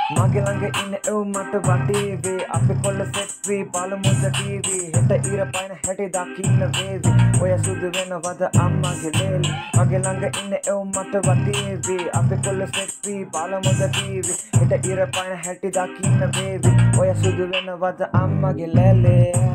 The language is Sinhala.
මගේ ළඟ ඉන්න එව් මට වටේවි අපි කොල්ල සෙට්වි බලමුද ටීවී හෙට ඉර පයින් හැටි දකින්න වේවි ඔය සුදු වෙනවද අම්මගේ ලේලි මගේ ළඟ ඉන්න එව් මට වටේවි අපි කොල්ල සෙට්වි බලමුද ටීවී හෙට ඉර පයින් හැටි දකින්න වේවි ඔය සුදු වෙනවද අම්මගේ ලේලි